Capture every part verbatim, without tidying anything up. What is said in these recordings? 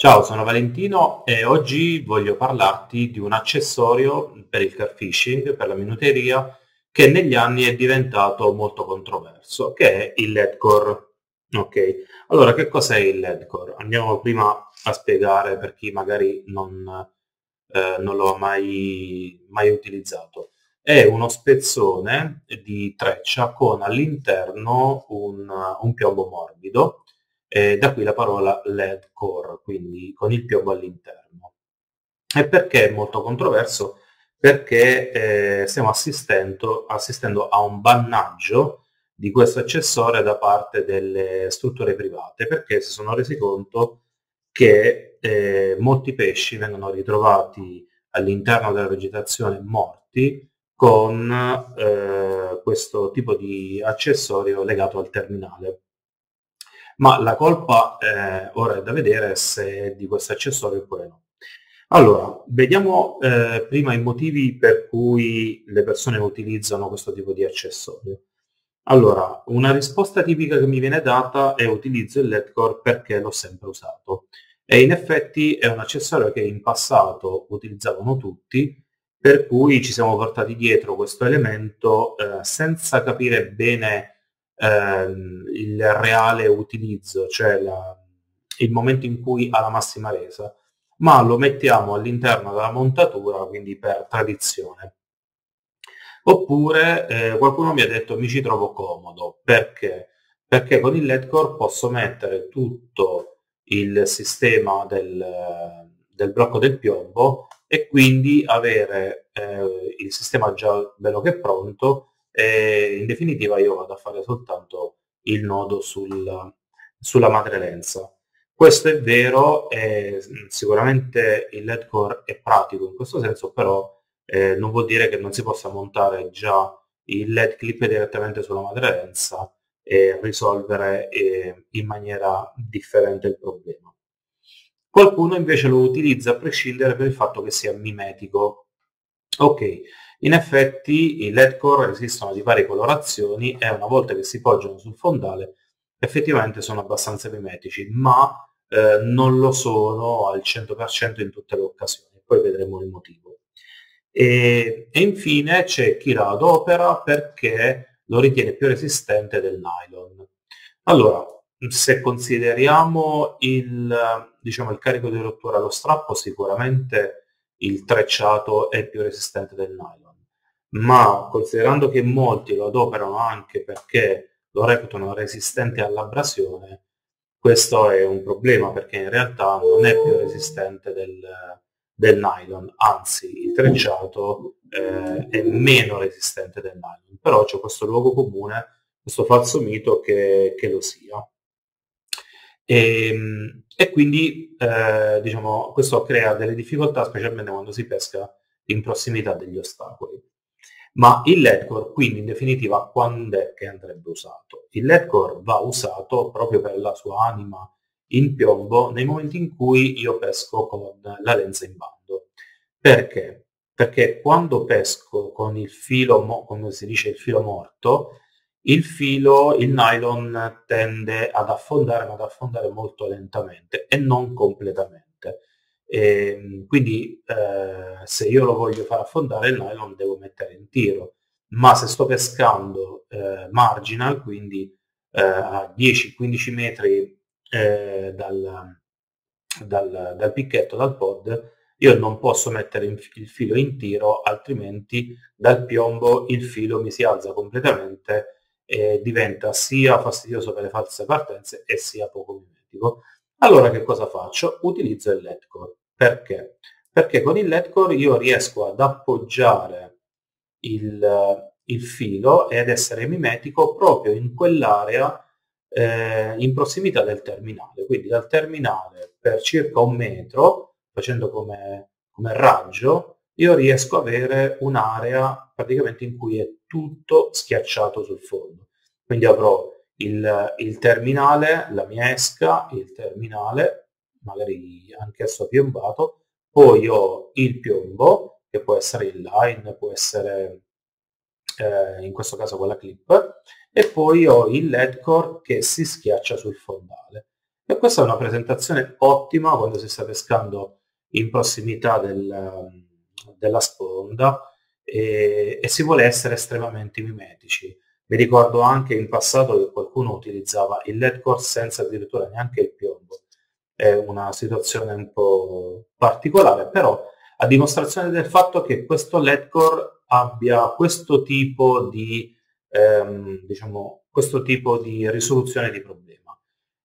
Ciao, sono Valentino e oggi voglio parlarti di un accessorio per il car fishing, per la minuteria, che negli anni è diventato molto controverso, che è il L E D core. Ok, allora che cos'è il L E D core? Andiamo prima a spiegare per chi magari non, eh, non lo ha mai, mai utilizzato. È uno spezzone di treccia con all'interno un, un piombo morbido, e da qui la parola L E D core, quindi con il piombo all'interno. E perché è molto controverso? Perché eh, stiamo assistendo, assistendo a un bannaggio di questo accessorio da parte delle strutture private, perché si sono resi conto che eh, molti pesci vengono ritrovati all'interno della vegetazione morti con eh, questo tipo di accessorio legato al terminale. Ma la colpa eh, ora è da vedere se è di questo accessorio oppure no. Allora, vediamo eh, prima i motivi per cui le persone utilizzano questo tipo di accessorio. Allora, una risposta tipica che mi viene data è utilizzo il L E D core perché l'ho sempre usato. E in effetti è un accessorio che in passato utilizzavano tutti, per cui ci siamo portati dietro questo elemento eh, senza capire bene ehm, il reale utilizzo, cioè la- il momento in cui ha la massima resa, ma lo mettiamo all'interno della montatura, quindi per tradizione. Oppure eh, qualcuno mi ha detto mi ci trovo comodo, perché? Perché con il L E D core posso mettere tutto il sistema del, del blocco del piombo e quindi avere eh, il sistema già bello che è pronto e in definitiva io vado a fare soltanto il nodo sul, sulla madrelenza. Questo è vero, e sicuramente il L E D core è pratico in questo senso, però eh, non vuol dire che non si possa montare già il L E D clip direttamente sulla madrelenza e risolvere eh, in maniera differente il problema. Qualcuno invece lo utilizza a prescindere per il fatto che sia mimetico. Ok, in effetti i L E D core esistono di varie colorazioni e una volta che si poggiano sul fondale effettivamente sono abbastanza mimetici, ma eh, non lo sono al cento per cento in tutte le occasioni, poi vedremo il motivo. E, e infine c'è chi la adopera perché lo ritiene più resistente del nylon. Allora, se consideriamo il, diciamo, il carico di rottura allo strappo, sicuramente il trecciato è più resistente del nylon, ma considerando che molti lo adoperano anche perché lo reputano resistente all'abrasione, questo è un problema perché in realtà non è più resistente del, del nylon, anzi il trecciato eh, è meno resistente del nylon, però c'è questo luogo comune, questo falso mito che, che lo sia. E, e quindi eh, diciamo, questo crea delle difficoltà, specialmente quando si pesca in prossimità degli ostacoli. Ma il L E D core, quindi in definitiva, quando è che andrebbe usato? Il L E D core va usato proprio per la sua anima in piombo nei momenti in cui io pesco con la lenza in bando. Perché? Perché quando pesco con il filo, come si dice, il filo morto, il filo, il nylon tende ad affondare, ma ad affondare molto lentamente e non completamente. E, quindi eh, se io lo voglio far affondare il nylon devo mettere in tiro, ma se sto pescando eh, marginal, quindi eh, a dieci quindici metri eh, dal, dal, dal picchetto, dal pod, io non posso mettere in, il filo in tiro, altrimenti dal piombo il filo mi si alza completamente e diventa sia fastidioso per le false partenze e sia poco mimetico. Allora che cosa faccio? Utilizzo il L E D core. Perché? Perché con il L E D core io riesco ad appoggiare il, il filo ed essere mimetico proprio in quell'area eh, in prossimità del terminale. Quindi dal terminale per circa un metro, facendo come, come raggio, io riesco ad avere un'area praticamente in cui è tutto schiacciato sul fondo. Quindi avrò il, il terminale, la mia esca, il terminale, magari anch'esso piombato, poi ho il piombo, che può essere il line, può essere eh, in questo caso con la clip, e poi ho il L E D core che si schiaccia sul fondale. E questa è una presentazione ottima quando si sta pescando in prossimità del, della sponda e, e si vuole essere estremamente mimetici. Mi ricordo anche in passato che qualcuno utilizzava il lead core senza addirittura neanche il piombo. È una situazione un po' particolare, però a dimostrazione del fatto che questo lead core abbia questo tipo di, ehm, diciamo, questo tipo di risoluzione di problema.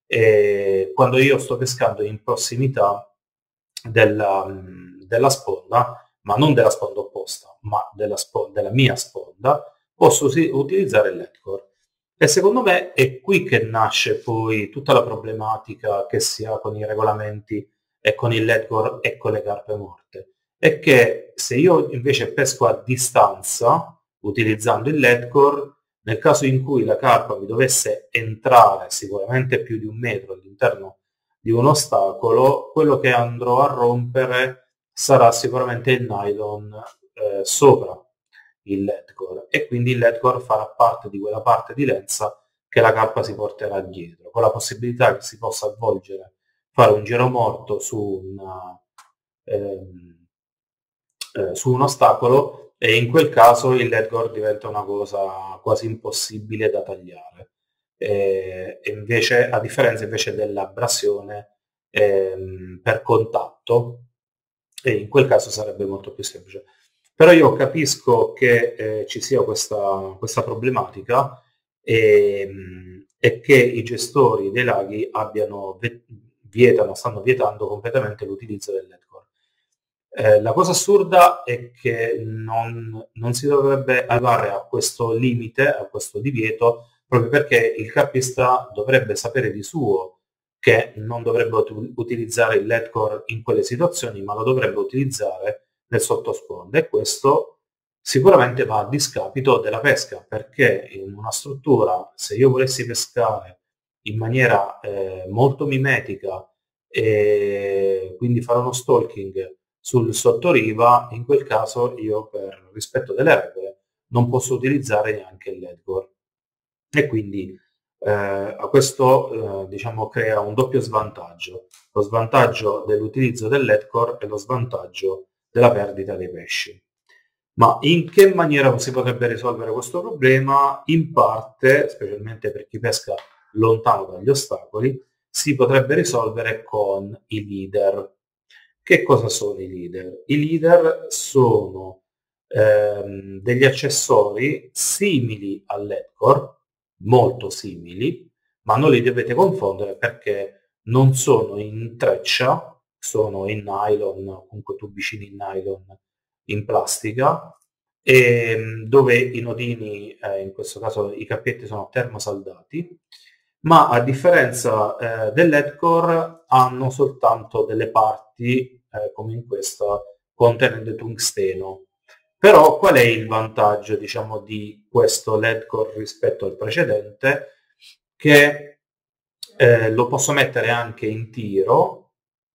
E quando io sto pescando in prossimità della, della sponda, ma non della sponda opposta, ma della, sponda, della mia sponda, posso utilizzare il lead core. E secondo me è qui che nasce poi tutta la problematica che si ha con i regolamenti e con il lead core e con le carpe morte. È che se io invece pesco a distanza, utilizzando il lead core, nel caso in cui la carpa mi dovesse entrare sicuramente più di un metro all'interno di un ostacolo, quello che andrò a rompere sarà sicuramente il nylon eh, sopra il lead core e quindi il lead core farà parte di quella parte di lenza che la carpa si porterà dietro, con la possibilità che si possa avvolgere, fare un giro morto su, una, ehm, eh, su un ostacolo e in quel caso il lead core diventa una cosa quasi impossibile da tagliare. E, e invece, a differenza invece dell'abrasione ehm, per contatto, e in quel caso sarebbe molto più semplice. Però io capisco che eh, ci sia questa, questa problematica e, e che i gestori dei laghi abbiano vietano, stanno vietando completamente l'utilizzo del lead core. Eh, la cosa assurda è che non, non si dovrebbe arrivare a questo limite, a questo divieto, proprio perché il carpista dovrebbe sapere di suo che non dovrebbe ut- utilizzare il lead core in quelle situazioni, ma lo dovrebbe utilizzare nel sottosponda, e questo sicuramente va a discapito della pesca, perché in una struttura, se io volessi pescare in maniera eh, molto mimetica e quindi fare uno stalking sul sottoriva, in quel caso io per rispetto delle regole non posso utilizzare neanche il lead core e quindi eh, a questo eh, diciamo crea un doppio svantaggio, lo svantaggio dell'utilizzo del lead core e lo svantaggio della perdita dei pesci. Ma in che maniera si potrebbe risolvere questo problema? In parte, specialmente per chi pesca lontano dagli ostacoli, si potrebbe risolvere con i leader. Che cosa sono i leader? I leader sono ehm, degli accessori simili al lead core, molto simili, ma non li dovete confondere perché non sono in treccia, sono in nylon, comunque tubicini in nylon in plastica, e dove i nodini, eh, in questo caso i cappetti, sono termosaldati, ma a differenza eh, del lead core hanno soltanto delle parti, eh, come in questa, contenente tungsteno. Però qual è il vantaggio, diciamo, di questo lead core rispetto al precedente? Che eh, lo posso mettere anche in tiro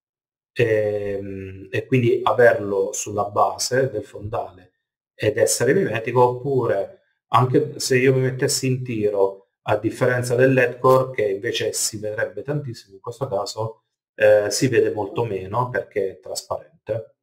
ehm, e quindi averlo sulla base del fondale ed essere mimetico, oppure anche se io mi mettessi in tiro, a differenza del lead core che invece si vedrebbe tantissimo, in questo caso eh, si vede molto meno perché è trasparente.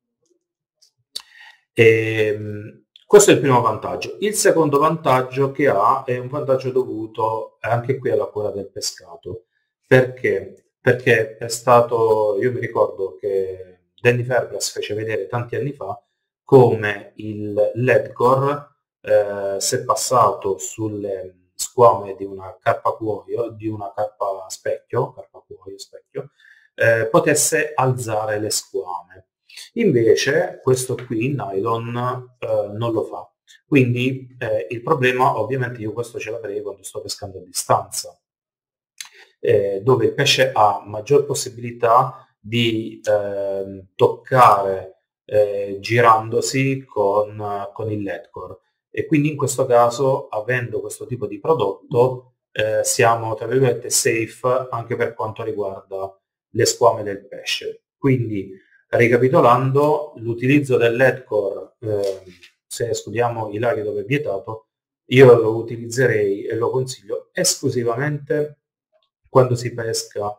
E, questo è il primo vantaggio. Il secondo vantaggio che ha è un vantaggio dovuto anche qui alla cura del pescato. Perché? Perché è stato, io mi ricordo che Danny Fairbrass fece vedere tanti anni fa come il lead core, eh, se passato sulle squame di una carpa cuoio, di una carpa specchio, carpa cuoio specchio, eh, potesse alzare le squame. Invece questo qui in nylon eh, non lo fa. Quindi eh, il problema, ovviamente io questo ce l'avrei quando sto pescando a distanza, eh, dove il pesce ha maggior possibilità di eh, toccare eh, girandosi con, con il lead core. E quindi in questo caso, avendo questo tipo di prodotto, eh, siamo tra virgolette safe anche per quanto riguarda le squame del pesce. Quindi, ricapitolando, l'utilizzo del lead core, eh, se escludiamo i laghi dove è vietato, io lo utilizzerei e lo consiglio esclusivamente quando si pesca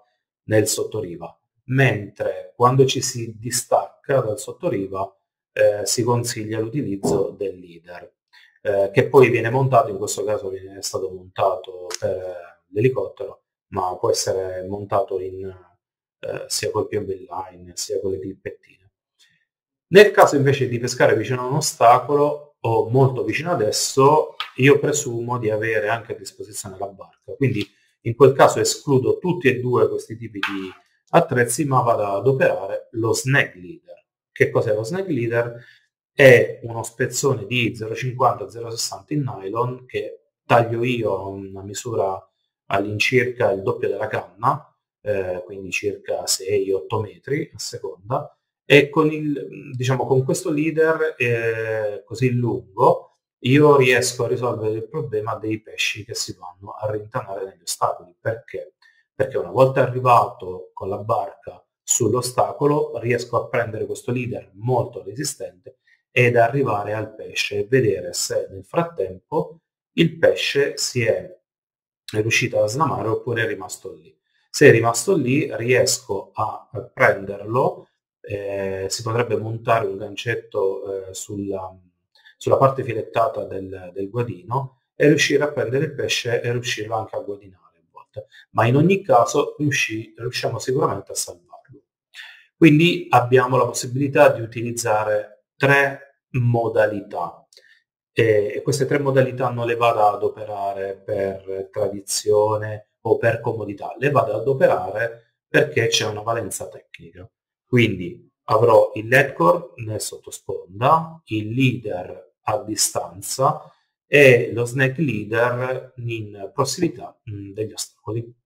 nel sottoriva, mentre quando ci si distacca dal sottoriva eh, si consiglia l'utilizzo del leader, eh, che poi viene montato, in questo caso viene stato montato per l'elicottero, ma può essere montato in, eh, sia col piombo in line, sia con le clippettine. Nel caso invece di pescare vicino a un ostacolo o molto vicino ad esso, io presumo di avere anche a disposizione la barca, quindi in quel caso escludo tutti e due questi tipi di attrezzi, ma vado ad operare lo snag leader. Che cos'è lo snag leader? È uno spezzone di zero virgola cinquanta zero virgola sessanta in nylon che taglio io a una misura all'incirca il doppio della canna, eh, quindi circa sei otto metri a seconda, e con, il, diciamo, con questo leader eh, così lungo io riesco a risolvere il problema dei pesci che si vanno a rintanare negli ostacoli. Perché? Perché una volta arrivato con la barca sull'ostacolo riesco a prendere questo leader molto resistente ed arrivare al pesce e vedere se nel frattempo il pesce si è riuscito a snamare oppure è rimasto lì. Se è rimasto lì riesco a prenderlo, eh, si potrebbe montare un gancetto eh, sulla, sulla parte filettata del, del guadino e riuscire a prendere il pesce e riuscirlo anche a guadinare a volte. Ma in ogni caso riusci, riusciamo sicuramente a salvarlo. Quindi abbiamo la possibilità di utilizzare tre modalità e queste tre modalità non le vado ad operare per tradizione o per comodità, le vado ad operare perché c'è una valenza tecnica. Quindi avrò il lead core nel sottosponda, il leader a distanza e lo snag leader in prossimità mh, degli ostacoli.